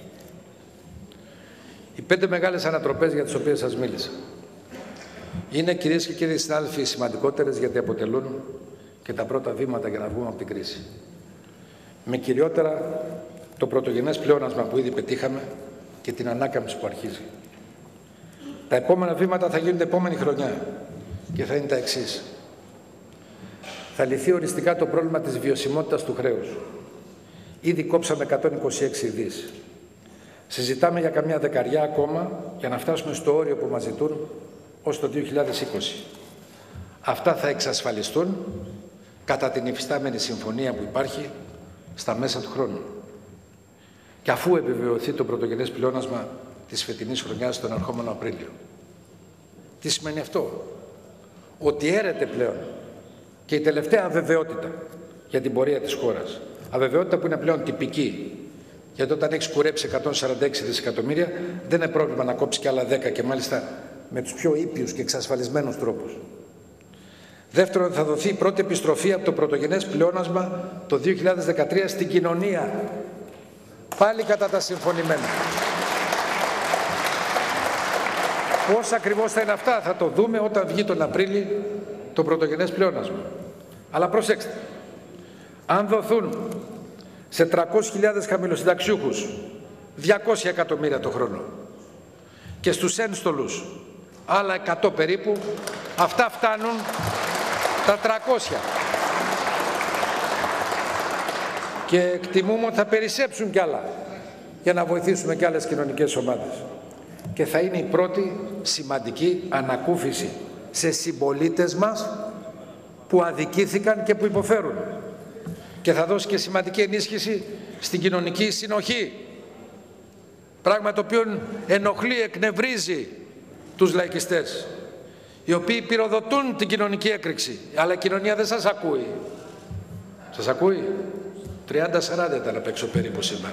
Οι πέντε μεγάλες ανατροπές για τις οποίες σας μίλησα είναι, κυρίες και κύριοι συνάδελφοι, οι σημαντικότερες, γιατί αποτελούν και τα πρώτα βήματα για να βγούμε από την κρίση. Με κυριότερα το πρωτογενές πλεόνασμα που ήδη πετύχαμε και την ανάκαμψη που αρχίζει. Τα επόμενα βήματα θα γίνουν την επόμενη χρονιά και θα είναι τα εξής. Θα λυθεί οριστικά το πρόβλημα της βιωσιμότητας του χρέους. Ήδη κόψαμε εκατόν είκοσι έξι δις. Συζητάμε για καμιά δεκαριά ακόμα για να φτάσουμε στο όριο που μας ζητούν ως το δύο χιλιάδες είκοσι. Αυτά θα εξασφαλιστούν κατά την υφιστάμενη συμφωνία που υπάρχει στα μέσα του χρόνου. Και αφού επιβεβαιωθεί το πρωτογενές πλεόνασμα της φετινής χρονιάς τον ερχόμενο Απρίλιο. Τι σημαίνει αυτό? Ότι έρεται πλέον και η τελευταία αβεβαιότητα για την πορεία της χώρας. Αβεβαιότητα που είναι πλέον τυπική. Γιατί όταν έχεις κουρέψει εκατόν σαράντα έξι δισεκατομμύρια δεν είναι πρόβλημα να κόψει και άλλα δέκα και μάλιστα με τους πιο ήπιους και εξασφαλισμένους τρόπους. Δεύτερον, θα δοθεί η πρώτη επιστροφή από το πρωτογενές πλεόνασμα το δύο χιλιάδες δεκατρία στην κοινωνία. Πάλι κατά τα συμφωνημένα. Πώς ακριβώς θα είναι αυτά θα το δούμε όταν βγει τον Απρίλιο το πρωτογενές πλεόνασμα. Αλλά προσέξτε, αν δοθούν σε τριακόσιες χιλιάδες χαμηλοσυνταξιούχους διακόσια εκατομμύρια το χρόνο και στους ένστολους άλλα εκατό περίπου, αυτά φτάνουν τα τριακόσια. Και εκτιμούμε ότι θα περισσέψουν κι άλλα για να βοηθήσουμε κι άλλες κοινωνικές ομάδες. Και θα είναι η πρώτη σημαντική ανακούφιση σε συμπολίτες μας που αδικήθηκαν και που υποφέρουν. Και θα δώσει και σημαντική ενίσχυση στην κοινωνική συνοχή. Πράγμα το οποίο ενοχλεί, εκνευρίζει τους λαϊκιστές, οι οποίοι πυροδοτούν την κοινωνική έκρηξη. Αλλά η κοινωνία δεν σας ακούει. Σας ακούει? τριάντα σαράντα ήταν απ' έξω περίπου σήμερα.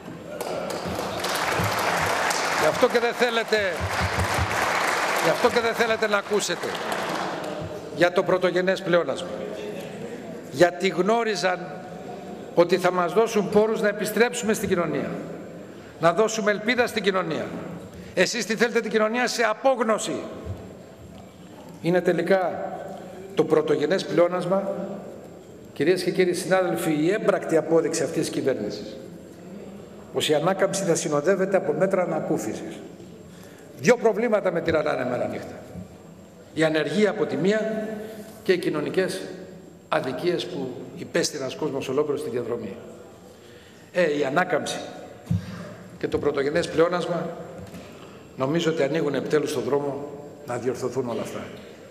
Γι' αυτό και δεν θέλετε, γι' αυτό και δεν θέλετε να ακούσετε για το πρωτογενές πλεόνασμα. Γιατί γνώριζαν ότι θα μας δώσουν πόρους να επιστρέψουμε στην κοινωνία. Να δώσουμε ελπίδα στην κοινωνία. Εσείς τι θέλετε? την κοινωνία σε απόγνωση. Είναι τελικά το πρωτογενές πλεόνασμα, κυρίες και κύριοι συνάδελφοι, η έμπρακτη απόδειξη αυτής της κυβέρνησης. Πως η ανάκαμψη θα συνοδεύεται από μέτρα ανακούφισης. Δύο προβλήματα με τυραννάνε μέρα νύχτα. Η ανεργία από τη μία και οι κοινωνικές αδικίες που υπέστη ένας κόσμος ολόκληρος στη διαδρομή. Ε, η ανάκαμψη και το πρωτογενές πλεόνασμα νομίζω ότι ανοίγουν επιτέλους τον δρόμο να διορθωθούν όλα αυτά.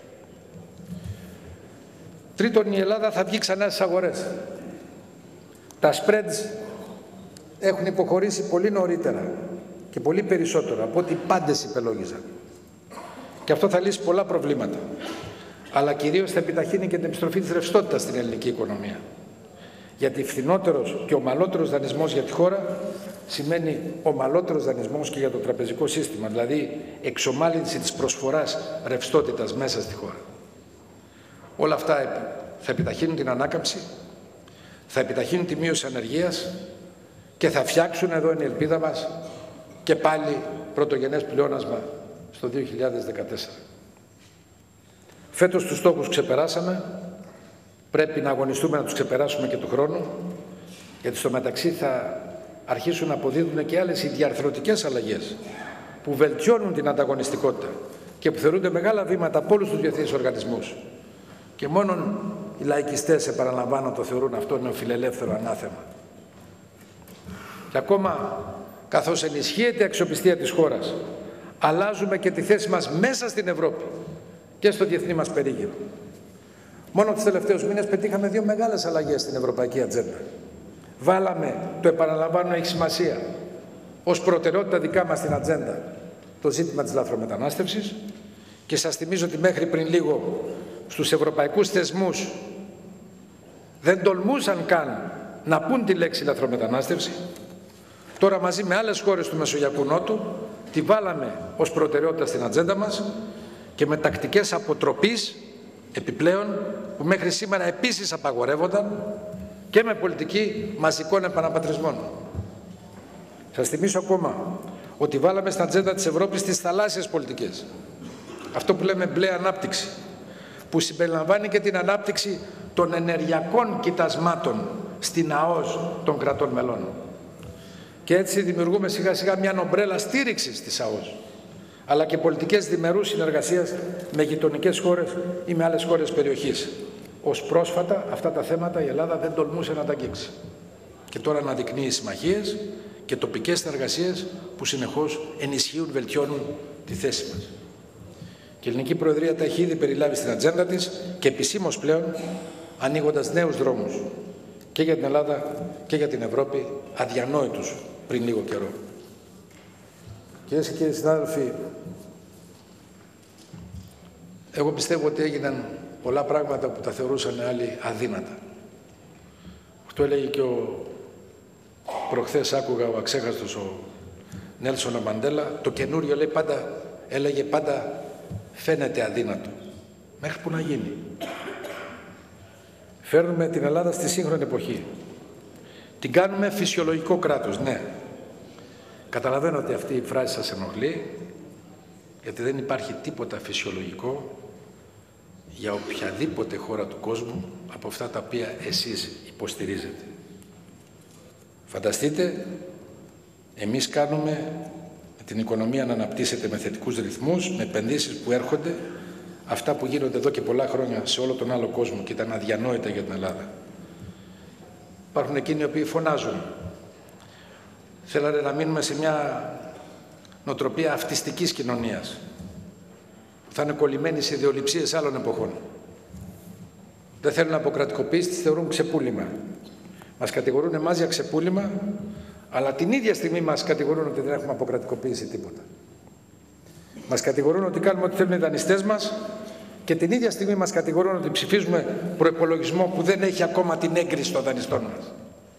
Τρίτον, η Ελλάδα θα βγει ξανά στις αγορές. Τα spreads έχουν υποχωρήσει πολύ νωρίτερα και πολύ περισσότερο από ό,τι πάντες υπελόγιζαν. Και αυτό θα λύσει πολλά προβλήματα. Αλλά κυρίως θα επιταχύνει και την επιστροφή της ρευστότητας στην ελληνική οικονομία. Γιατί φθηνότερος και ομαλότερος δανεισμός για τη χώρα σημαίνει ομαλότερος δανεισμός και για το τραπεζικό σύστημα, δηλαδή εξομάλυνση της προσφοράς ρευστότητας μέσα στη χώρα. Όλα αυτά θα επιταχύνουν την ανάκαμψη, θα επιταχύνουν τη μείωση ανεργίας και θα φτιάξουν, εδώ είναι η ελπίδα μας, και πάλι πρωτογενές πλεόνασμα στο δύο χιλιάδες δεκατέσσερα. Φέτος τους στόχους ξεπεράσαμε, πρέπει να αγωνιστούμε να τους ξεπεράσουμε και του χρόνου, γιατί στο μεταξύ θα αρχίσουν να αποδίδουν και άλλες οι διαρθρωτικές αλλαγές που βελτιώνουν την ανταγωνιστικότητα και που θεωρούνται μεγάλα βήματα από όλους τους διεθνείς οργανισμούς. Και μόνον οι λαϊκιστές, επαναλαμβάνω, το θεωρούν αυτό νεοφιλελεύθερο ανάθεμα. Και ακόμα, καθώς ενισχύεται η αξιοπιστία της χώρας, αλλάζουμε και τη θέση μας μέσα στην Ευρώπη και στο διεθνή μας περίγυρο. Μόνο τους τελευταίους μήνες πετύχαμε δύο μεγάλες αλλαγές στην ευρωπαϊκή ατζέντα. Βάλαμε, το επαναλαμβάνω, έχει σημασία, ως προτεραιότητα δικά μας στην ατζέντα το ζήτημα της λαθρομετανάστευσης, και σας θυμίζω ότι μέχρι πριν λίγο στους ευρωπαϊκούς θεσμούς δεν τολμούσαν καν να πούν τη λέξη λαθρομετανάστευση. Τώρα μαζί με άλλες χώρες του Μεσογειακού Νότου τη βάλαμε ως προτεραιότητα στην ατζέντα μας και με τακτικές αποτροπής επιπλέον που μέχρι σήμερα επίσης απαγορεύονταν και με πολιτική μαζικών επαναπατρισμών. Σας θυμίσω ακόμα ότι βάλαμε στην ατζέντα της Ευρώπης τις θαλάσσιες πολιτικές. Αυτό που λέμε μπλε ανάπτυξη, που συμπεριλαμβάνει και την ανάπτυξη των ενεργειακών κοιτασμάτων στην ΑΟΣ των κρατών μελών. Και έτσι δημιουργούμε σιγά σιγά μια ομπρέλα στήριξης της ΑΟΣ, αλλά και πολιτικές διμερούς συνεργασίας με γειτονικές χώρες ή με άλλες χώρες περιοχής. Ως πρόσφατα αυτά τα θέματα η Ελλάδα δεν τολμούσε να τα αγγίξει. Και τώρα αναδεικνύει συμμαχίες και τοπικές συνεργασίες που συνεχώς ενισχύουν, βελτιώνουν τη θέση μας. Και η Ελληνική Προεδρία τα έχει ήδη περιλάβει στην ατζέντα της και επισήμως πλέον, ανοίγοντας νέους δρόμους και για την Ελλάδα και για την Ευρώπη, αδιανόητους πριν λίγο καιρό. Κυρίες και κύριοι συνάδελφοι, εγώ πιστεύω ότι έγιναν πολλά πράγματα που τα θεωρούσαν άλλοι αδύνατα. Αυτό έλεγε και ο προχθές, άκουγα ο αξέχαστος ο Νέλσον Μαντέλα, το καινούριο λέει πάντα, έλεγε πάντα φαίνεται αδύνατο. Μέχρι που να γίνει. Φέρνουμε την Ελλάδα στη σύγχρονη εποχή. Την κάνουμε φυσιολογικό κράτος, ναι. Καταλαβαίνω ότι αυτή η φράση σας ενοχλεί, γιατί δεν υπάρχει τίποτα φυσιολογικό για οποιαδήποτε χώρα του κόσμου από αυτά τα οποία εσείς υποστηρίζετε. Φανταστείτε, εμείς κάνουμε την οικονομία να αναπτύσσεται με θετικούς ρυθμούς, με επενδύσεις που έρχονται, αυτά που γίνονται εδώ και πολλά χρόνια σε όλο τον άλλο κόσμο και ήταν αδιανόητα για την Ελλάδα. Υπάρχουν εκείνοι οι οποίοι φωνάζουν. Θέλανε να μείνουμε σε μια νοοτροπία αυτιστικής κοινωνίας, που θα είναι κολλημένοι σε ιδεολειψίες άλλων εποχών. Δεν θέλουν αποκρατικοποίηση, τις θεωρούν ξεπούλημα. Μας κατηγορούν εμάς για ξεπούλημα, αλλά την ίδια στιγμή μας κατηγορούν ότι δεν έχουμε αποκρατικοποίηση τίποτα. Μας κατηγορούν ότι κάνουμε ό,τι θέλουν οι δανειστές μας και την ίδια στιγμή μας κατηγορούν ότι ψηφίζουμε προϋπολογισμό που δεν έχει ακόμα την έγκριση των δανειστών μας.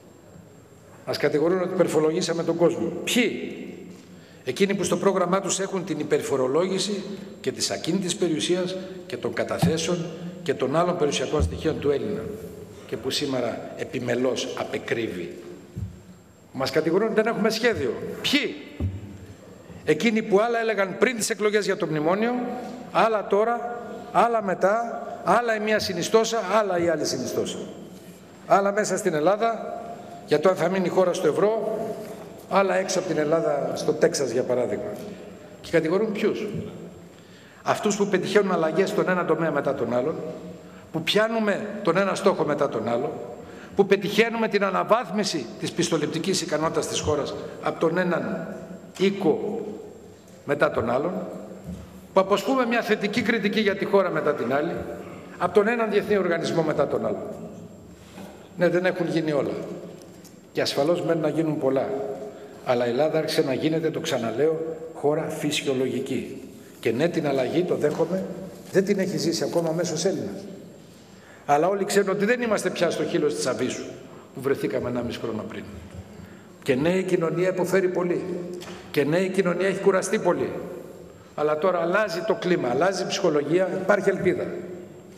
Μας κατηγορούν ότι υπερφορολογήσαμε τον κόσμο. Ποιοι? Εκείνοι που στο πρόγραμμά τους έχουν την υπερφορολόγηση και της ακίνητης περιουσίας και των καταθέσεων και των άλλων περιουσιακών στοιχείων του Έλληνα και που σήμερα επιμελώς απεκρύβει. Μας κατηγορούν ότι δεν έχουμε σχέδιο. Ποιοι? Εκείνοι που άλλα έλεγαν πριν τις εκλογές για το μνημόνιο, άλλα τώρα, άλλα μετά, άλλα η μία συνιστόσα, άλλα η άλλη συνιστόσα. Άλλα μέσα στην Ελλάδα, για το αν θα μείνει η χώρα στο ευρώ, άλλα έξω από την Ελλάδα, στο Τέξας για παράδειγμα. Και κατηγορούν ποιους? Αυτούς που πετυχαίνουν αλλαγές στον ένα τομέα μετά τον άλλον, που πιάνουμε τον ένα στόχο μετά τον άλλο, που πετυχαίνουμε την αναβάθμιση της πιστοληπτικής ικανότητας της χώρας από τον έναν οίκο μετά τον άλλον, που αποσπούμε μια θετική κριτική για τη χώρα μετά την άλλη, από τον έναν διεθνή οργανισμό μετά τον άλλο. Ναι, δεν έχουν γίνει όλα. Και ασφαλώς μένουν να γίνουν πολλά. Αλλά η Ελλάδα άρχισε να γίνεται, το ξαναλέω, χώρα φυσιολογική. Και ναι, την αλλαγή, το δέχομαι, δεν την έχει ζήσει ακόμα ο μέσος Έλληνας. Αλλά όλοι ξέρουν ότι δεν είμαστε πια στο χείλος της Αβύσσου που βρεθήκαμε ένα μισό χρόνο πριν. Και ναι, η κοινωνία υποφέρει πολύ. Και ναι, η κοινωνία έχει κουραστεί πολύ. Αλλά τώρα αλλάζει το κλίμα, αλλάζει η ψυχολογία, υπάρχει ελπίδα.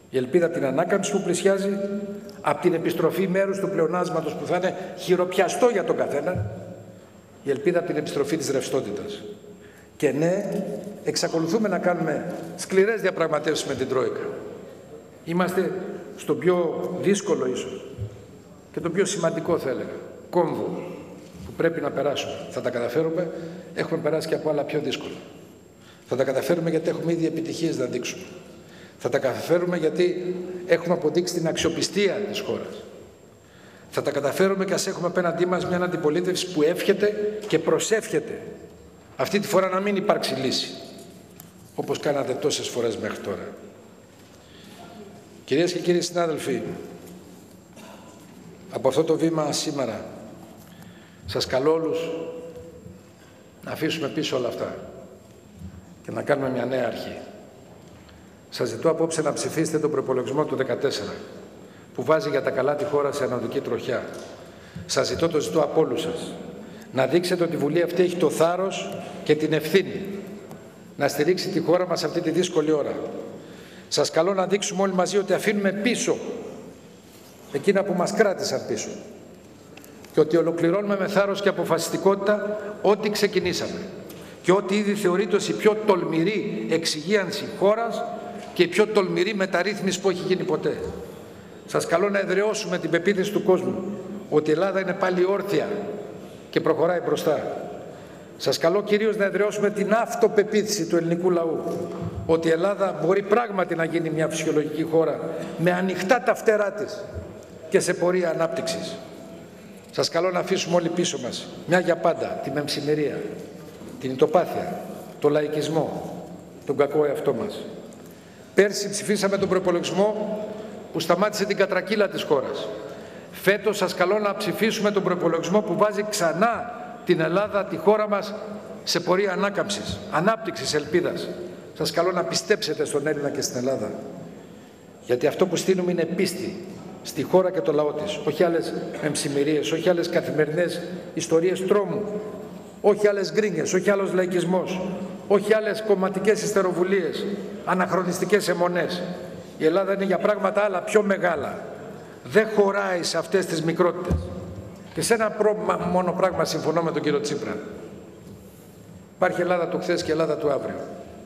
Η ελπίδα από την ανάκαμψη που πλησιάζει, από την επιστροφή μέρους του πλεονάσματος που θα είναι χειροπιαστό για τον καθένα, η ελπίδα από την επιστροφή της ρευστότητας. Και ναι, εξακολουθούμε να κάνουμε σκληρές διαπραγματεύσεις με την Τρόικα. Είμαστε στο πιο δύσκολο ίσως και το πιο σημαντικό, θα έλεγα, κόμβο που πρέπει να περάσουμε. Θα τα καταφέρουμε, έχουμε περάσει και από άλλα πιο δύσκολα. Θα τα καταφέρουμε γιατί έχουμε ήδη επιτυχίες να δείξουμε. Θα τα καταφέρουμε γιατί έχουμε αποδείξει την αξιοπιστία της χώρας. Θα τα καταφέρουμε και ας έχουμε απέναντί μας μια αντιπολίτευση που εύχεται και προσεύχεται αυτή τη φορά να μην υπάρξει λύση, όπως κάνατε τόσες φορές μέχρι τώρα. Κυρίες και κύριοι συνάδελφοι, από αυτό το βήμα σήμερα σας καλώ όλους να αφήσουμε πίσω όλα αυτά και να κάνουμε μια νέα αρχή. Σας ζητώ απόψε να ψηφίσετε τον προϋπολογισμό του δεκατέσσερα, που βάζει για τα καλά τη χώρα σε ανωδική τροχιά. Σας ζητώ, το ζητώ από όλους σας, να δείξετε ότι η Βουλή αυτή έχει το θάρρος και την ευθύνη να στηρίξει τη χώρα μας αυτή τη δύσκολη ώρα. Σας καλώ να δείξουμε όλοι μαζί ότι αφήνουμε πίσω εκείνα που μας κράτησαν πίσω και ότι ολοκληρώνουμε με θάρρος και αποφασιστικότητα ό,τι ξεκινήσαμε και ό,τι ήδη θεωρείται ως η πιο τολμηρή εξυγίανση χώρας και η πιο τολμηρή μεταρρύθμιση που έχει γίνει ποτέ. Σας καλώ να εδραιώσουμε την πεποίθηση του κόσμου ότι η Ελλάδα είναι πάλι όρθια και προχωράει μπροστά. Σας καλώ κυρίως να εδραιώσουμε την αυτοπεποίθηση του ελληνικού λαού ότι η Ελλάδα μπορεί πράγματι να γίνει μια φυσιολογική χώρα με ανοιχτά τα φτερά της και σε πορεία ανάπτυξης. Σας καλώ να αφήσουμε όλοι πίσω μας μια για πάντα τη μεμψημερία, την ητοπάθεια, τον λαϊκισμό, τον κακό εαυτό μας. Πέρσι ψηφίσαμε τον προϋπολογισμό που σταμάτησε την κατρακύλα της χώρας. Φέτος σας καλώ να ψηφίσουμε τον προϋπολογισμό που βάζει ξανά την Ελλάδα, τη χώρα μας, σε πορεία ανάκαμψης, ανάπτυξης, ελπίδας. Σας καλώ να πιστέψετε στον Έλληνα και στην Ελλάδα. Γιατί αυτό που στείλουμε είναι πίστη στη χώρα και το λαό της. Όχι άλλες εμψημερίες, όχι άλλες καθημερινές ιστορίες τρόμου, όχι άλλες γκρίνιες, όχι άλλος λαϊκισμός, όχι άλλες κομματικές ιστεροβουλίες, αναχρονιστικές αιμονές. Η Ελλάδα είναι για πράγματα άλλα, πιο μεγάλα. Δεν χωράει σε αυτές τις μικρότητες. Και σε ένα μόνο πράγμα συμφωνώ με τον κύριο Τσίπρα. Υπάρχει Ελλάδα του χθες και Ελλάδα του αύριο.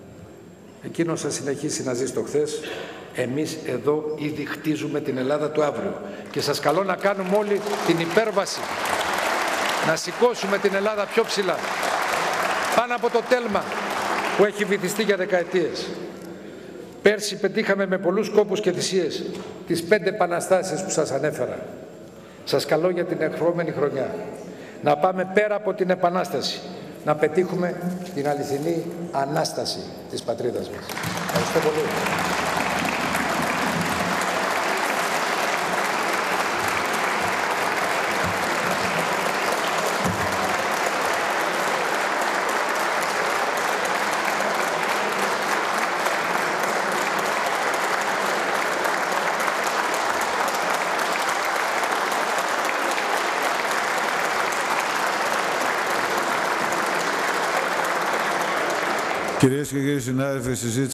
Εκείνος θα συνεχίσει να ζει στο χθες. Εμείς εδώ ήδη χτίζουμε την Ελλάδα του αύριο. Και σας καλώ να κάνουμε όλοι την υπέρβαση. Να σηκώσουμε την Ελλάδα πιο ψηλά. Πάνω από το τέλμα που έχει βυθιστεί για δεκαετίες. Πέρσι πετύχαμε με πολλούς κόπους και θυσίες τις πέντε επαναστάσεις που σας ανέφερα. Σας καλώ για την ερχόμενη χρονιά να πάμε πέρα από την Επανάσταση, να πετύχουμε την αληθινή Ανάσταση της πατρίδας μας. Ευχαριστώ πολύ. Κυρίες και κύριοι συνάδελφοι, συζήτηση